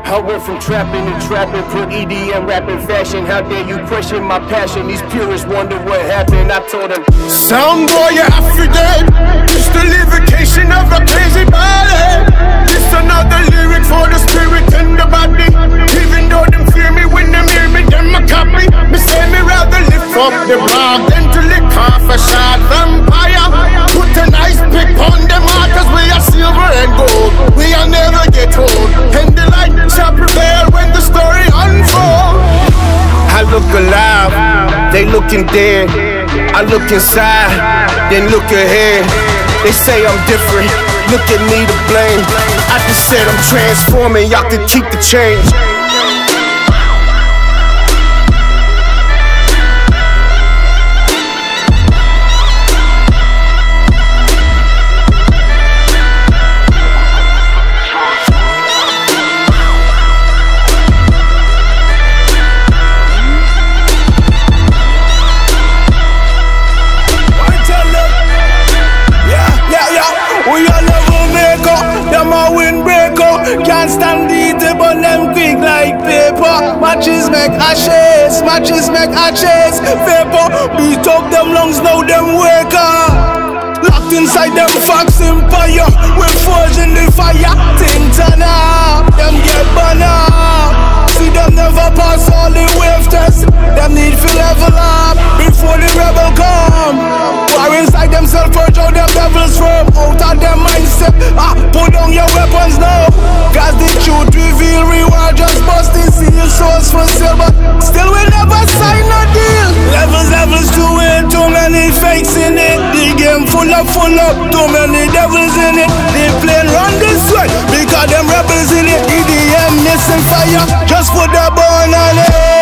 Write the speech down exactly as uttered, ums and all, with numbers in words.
I went from trapping to trapping, put E D M rap in fashion. How dare you question my passion? These purists wonder what happened. I told them, sound boy, you're African. Just the lyrication of a crazy body. This another lyric for the spirit and the body. Even though them fear me when them hear me, them a copy. Me say me rather lift up the block than to lick off a shot vampire. Put a nice pick on them heart, cause we are silver and gold. We are never get old. And the light shall prevail when the story unfolds. I look alive, they looking dead. I look inside, then look ahead. They say I'm different, look at me to blame. I just said I'm transforming, y'all can keep the change. Can't stand it, but them quick like paper. Matches make ashes, matches make ashes. Vapor, beat up them lungs, now them wake up. Locked inside them fox empire, we're forging the fire. Think Tana, them get banner. See them never pass all the wave tests. Them need to level up before the rebel come. War inside themselves, purge out them devils from out of their mindset. Ah, put down your weapons now. Cause the truth reveal, reward just busting. See your souls for sale, but still we never sign a deal. Levels, levels to it, too many fakes in it. The game full up, full up, too many devils in it. They playing run this way, because them rebels in it. E D M missing fire, just put the burn on it.